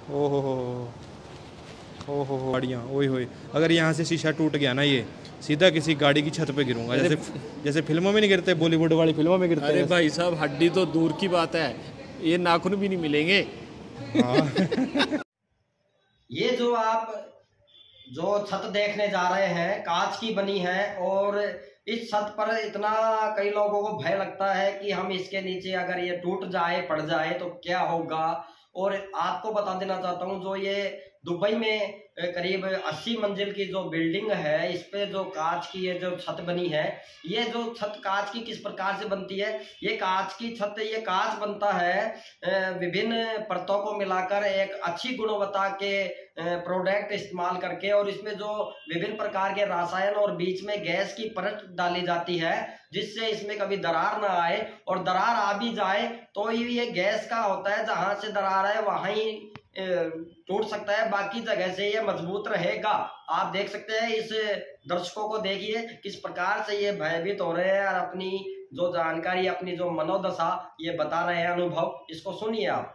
ओहो ओहो गाड़ियाँ ओए होए, अगर यहाँ से शीशा टूट गया ना, ये सीधा किसी गाड़ी की छत पे गिरूंगा, जैसे फिल्मों में नहीं गिरते, बॉलीवुड वाली फिल्मों में गिरते अरे हैं। भाई साहब, हड्डी तो दूर की बात है, ये नाखून भी नहीं मिलेंगे। हाँ। ये जो आप जो छत देखने जा रहे हैं कांच की बनी है, और इस छत पर इतना कई लोगों को भय लगता है कि हम इसके नीचे अगर ये टूट जाए पड़ जाए तो क्या होगा। और आपको बता देना चाहता हूँ, जो ये दुबई में करीब 80 मंजिल की जो बिल्डिंग है, इस पे जो कांच की ये जो छत बनी है, ये जो छत कांच की किस प्रकार से बनती है, ये कांच की छत, ये कांच बनता है विभिन्न परतों को मिलाकर एक अच्छी गुणवत्ता के प्रोडक्ट इस्तेमाल करके, और इसमें जो विभिन्न प्रकार के रसायन और बीच में गैस की परत डाली जाती है, जिससे इसमें कभी दरार ना आए, और दरार आ भी जाए तो ये गैस का होता है, जहां से दरार है वहां ही टूट सकता है, बाकी जगह से ये मजबूत रहेगा। आप देख सकते हैं, इस दर्शकों को देखिए किस प्रकार से ये भयभीत हो रहे हैं और अपनी जो जानकारी, अपनी जो मनोदशा ये बता रहे हैं, अनुभव, इसको सुनिए आप।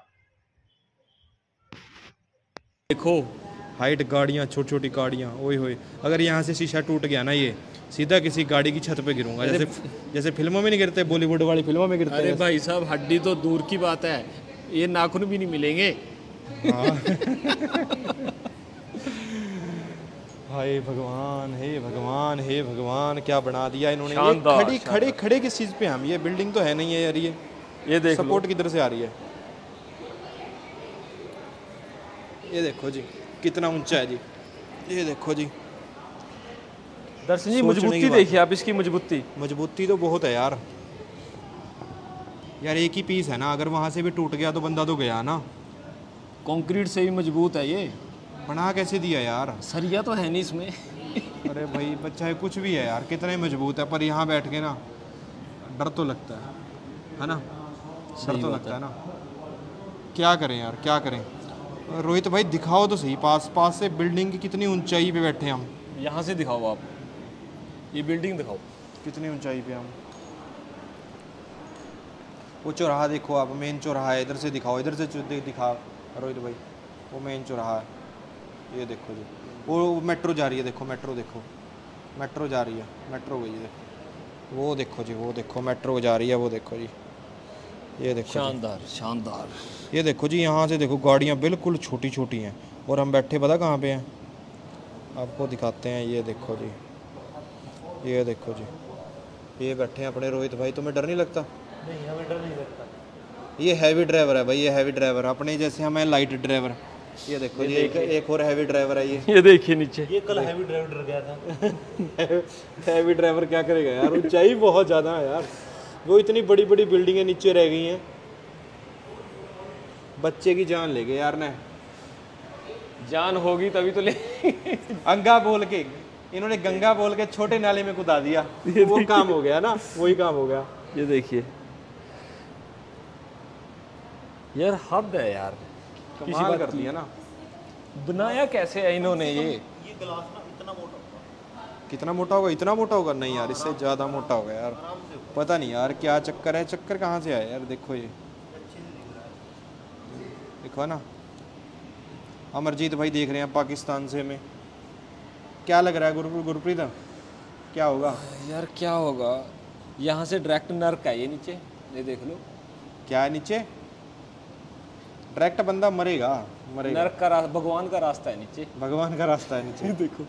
देखो हाइट गाड़ियाँ, छोटी छोटी गाड़ियाँ ओए होए, अगर यहाँ से शीशा टूट गया ना, ये सीधा किसी गाड़ी की छत पे गिरूंगा, जैसे फिल्मों में नहीं गिरते, बॉलीवुड वाली फिल्मों में गिरते हैं। अरे भाई साहब, हड्डी तो दूर की बात है, ये नाखून भी नहीं मिलेंगे। हाँ। हाय भगवान, हे भगवान, हे भगवान, क्या बना दिया इन्होंने। ये खड़े खड़े किस चीज़ पे हम, ये बिल्डिंग तो है नहीं है यार, ये देख सपोर्ट किधर से आ रही है। ये देखो जी कितना ऊंचा है जी, ये देखो जी दर्शन जी, मजबूती देखिए आप इसकी, मजबूती तो बहुत है यार। यार एक ही पीस है ना, अगर वहां से भी टूट गया तो बंदा तो गया ना। कंक्रीट से भी मजबूत है ये। बना कैसे दिया यार, सरिया तो है नहीं इसमें। अरे भाई बच्चा है, कुछ भी है यार, कितना ही मजबूत है, पर यहाँ बैठ के ना डर तो लगता है ना, डर तो लगता है ना। क्या करें यार, क्या करें। रोहित भाई दिखाओ तो सही, पास से बिल्डिंग की कितनी ऊंचाई पे बैठे हम। यहाँ से दिखाओ आप, ये बिल्डिंग दिखाओ कितनी ऊंचाई पे हम। वो चौराहा देखो आप, मेन चौराहा है, इधर से दिखाओ, इधर से दिखा रोहित भाई, वो मेन चौराहा है, ये देखो जी। वो मेट्रो जा रही है, देखो मेट्रो, देखो मेट्रो जा रही है, मेट्रो गई है, वो देखो जी, वो देखो मेट्रो जा रही है, वो देखो जी, ये देखो शानदार शानदार। ये देखो जी, यहाँ से देखो गाड़ियाँ बिल्कुल छोटी छोटी हैं, और हम बैठे पता कहाँ पे हैं, आपको दिखाते हैं। ये देखो जी, ये देखो जी, ये बैठे हैं अपने रोहित भाई। तुम्हें डर नहीं लगता? नहीं, हमें डर नहीं लगता। ये हैवी ड्राइवर है भाई, ये हैवी ड्राइवर, अपने जैसे हमें लाइट ड्राइवर। ये देखो जी, एक और हैवी ड्राइवर है ये देखिए नीचे, ये कल हैवी ड्राइवर डर गया था। हैवी ड्राइवर क्या करेगा यार, ऊंचाई बहुत ज़्यादा है यार, वो इतनी बड़ी बड़ी बिल्डिंगें नीचे रह गई हैं, बच्चे की जान ले गए यार ने। जान होगी तभी तो ले। अंगा बोल के इन्होंने गंगा बोल के छोटे नाले में कूदा दिया, वो काम हो गया ना, वही काम हो गया। ये देखिए यार, हद है यार, कमाल कर दिया ना। बनाया कैसे है इन्होंने ये ग्लास ना इतना मोटा होगा। कितना मोटा होगा, इतना मोटा होगा नहीं यार, इससे ज़्यादा मोटा होगा यार, पता नहीं यार क्या चक्कर है, चक्कर कहाँ से आया यार। देखो ये देखो ना, अमरजीत भाई देख रहे हैं पाकिस्तान से हमें, क्या लग रहा है गुरप्रीत, क्या होगा यार? क्या होगा, यहाँ से डायरेक्ट नर्क है ये नीचे, ये देख लो। क्या है नीचे? डायरेक्ट बंदा मरेगा, मरेगा। नर्क का भगवान का रास्ता है नीचे, भगवान का रास्ता है नीचे। देखो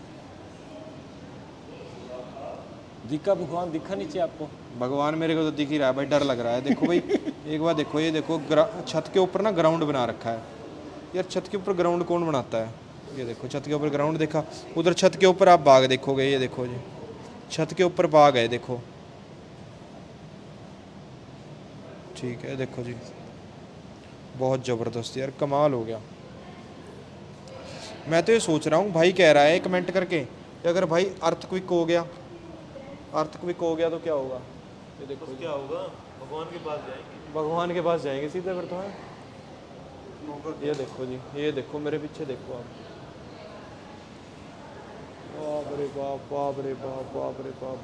दिखा भगवान, दिखा नीचे आपको? भगवान मेरे को तो दिख ही रहा है भाई, डर लग रहा है। देखो भाई एक बार देखो, ये देखो छत के ऊपर ना ग्राउंड बना रखा है यार, छत के ऊपर ग्राउंड कौन बनाता है? ये देखो छत के ऊपर ग्राउंड, देखा उधर छत के ऊपर आप बाग देखोगे, ये देखो जी छत के ऊपर बाग है, देखो ठीक है, देखो जी बहुत ज़बरदस्त यार, कमाल हो गया। मैं तो ये सोच रहा हूँ, भाई कह रहा है कमेंट करके कि अगर भाई अर्थक्विक हो गया, अर्थक्विक हो गया तो क्या होगा? ये देखो क्या होगा, भगवान के पास जाएंगे, भगवान के पास जाएंगे सीधे फिर तो है। ये देखो जी, ये देखो मेरे पीछे देखो आप, बाप रे बाप, बाप रे बाप, बाप रे बाप।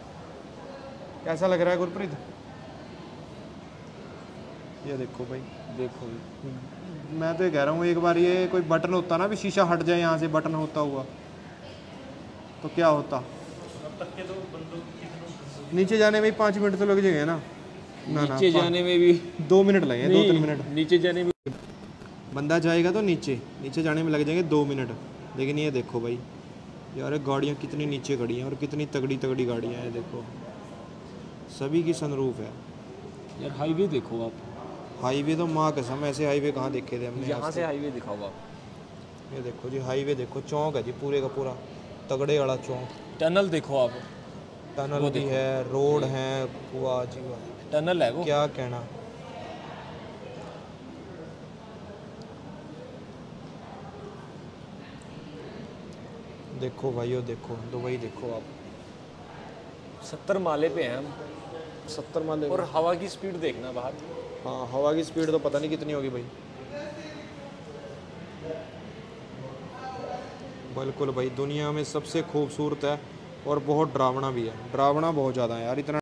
कैसा लग रहा है गुरप्रीत? ये देखो भाई देखो मैं तो ये कह रहा हूँ एक बार ये कोई बटन होता ना भी शीशा हट जाए यहाँ से बटन होता हुआ तो क्या होता। अब तक के तो बंदों कितनों नीचे जाने में 5 मिनट तो लग जाएंगे ना। नीचे जाने में भी 2 मिनट लगेंगे, 2-3 नहीं, मिनट। नीचे जाने में बंदा जाएगा तो नीचे नीचे जाने में लग जाएंगे 2 मिनट। लेकिन ये देखो भाई यार गाड़ियाँ कितनी नीचे खड़ी हैं और कितनी तगड़ी तगड़ी गाड़ियाँ हैं। देखो सभी की सनरूफ है। यार हाईवे देखो आप, हाईवे तो माँ कसम ऐसे हाईवे कहाँ देखे थे हमने। यहाँ से हाईवे दिखाओ आप। ये देखो जी हाईवे देखो, चौक है जी पूरे का पूरा तगड़े वाला चौक। टनल देखो आप, टनल भी है, रोड है, वाह जी वाह, टनल है वो। क्या कहना। देखो भाइयों देखो दुबई देखो आप, 70 माले पे हैं हम, 70 माले। और हवा की स्पीड देखना बाहर। हाँ हवा की स्पीड तो पता नहीं कितनी होगी भाई। बिल्कुल भाई दुनिया में सबसे खूबसूरत है और बहुत डरावना भी है, डरावना बहुत ज़्यादा है यार। इतना